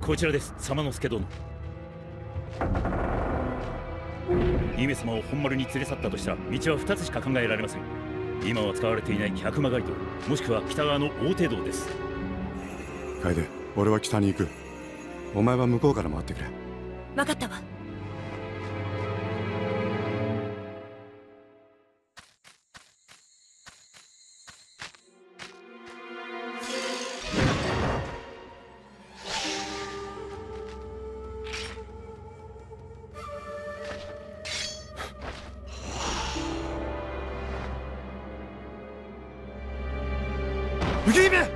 こちらです、様之助殿。姫様を本丸に連れ去ったとしたら道は2つしか考えられません。今は使われていない百魔街道、もしくは北側の大手道です。 楓、俺は北に行く。お前は向こうから回ってくれ。 分かったわ。 雪姫！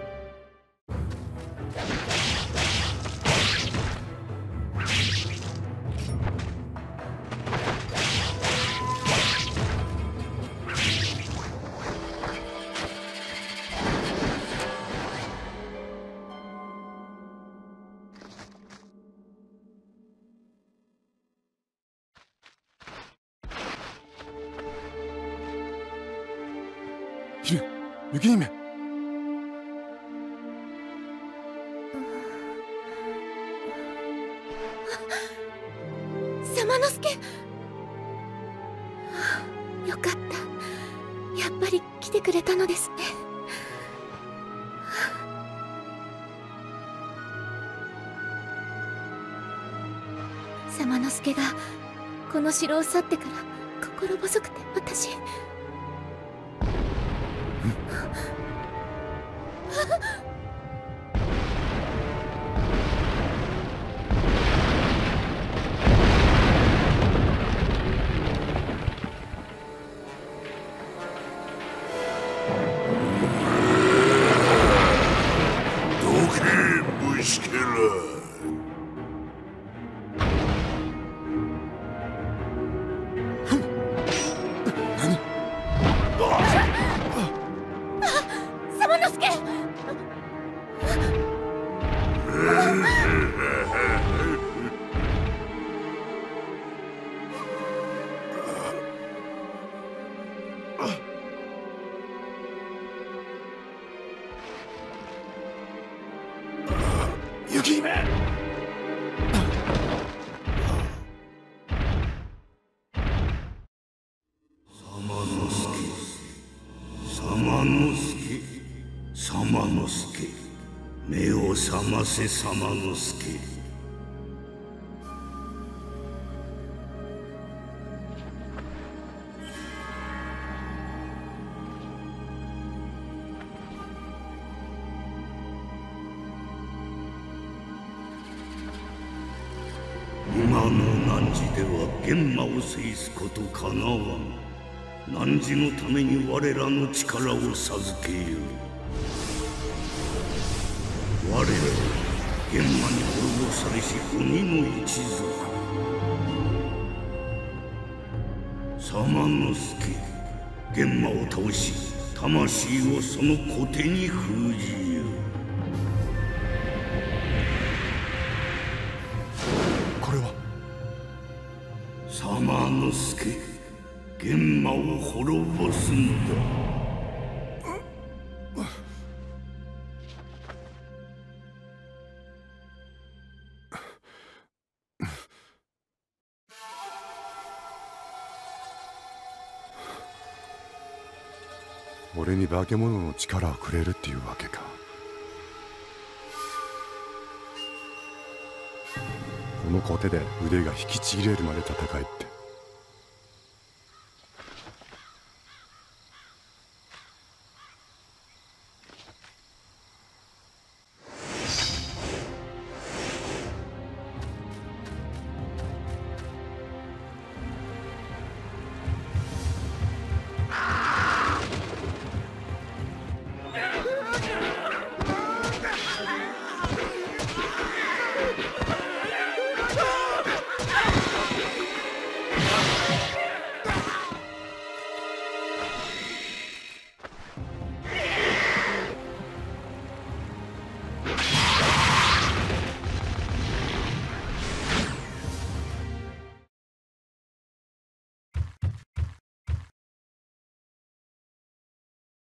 雪姫！ 様之助。よかった。やっぱり来てくれたのですね。様之助がこの城を去ってから心細くて私。 雪姫！ 様之助、目を覚ませ様之助。今の汝では玄魔を制すことかなわん。汝のために我らの力を授けよう。我らは玄魔に滅ぼされし鬼の一族。様之助、玄魔を倒し魂をその小手に封じよう。 これは様之助、玄魔を滅ぼすんだ。 俺に化け物の力をくれるっていうわけか。この小手で腕が引きちぎれるまで戦えって。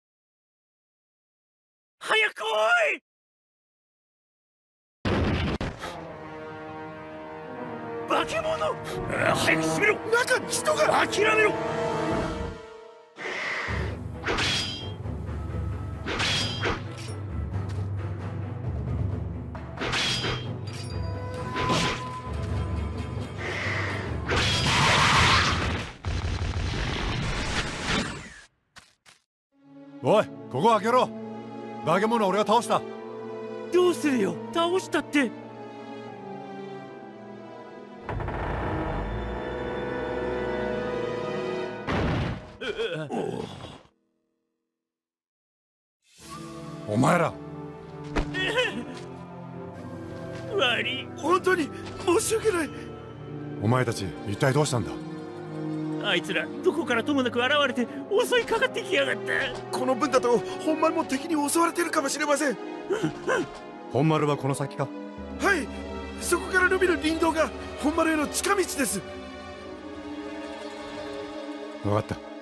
早く来い！ 化け物。早く閉めろ。 中に人が。 諦めろ。 おい、ここ開けろ。化け物俺が倒した。 どうするよ、倒したって。 お前ら悪い。 本当に申し訳ない。お前たち一体どうしたんだ。 あいつらどこからともなく現れて襲いかかってきやがった。 この分だと本丸も敵に襲われてるかもしれません。 本丸はこの先か。 はい、そこから伸びる林道が本丸への近道です。 分かった。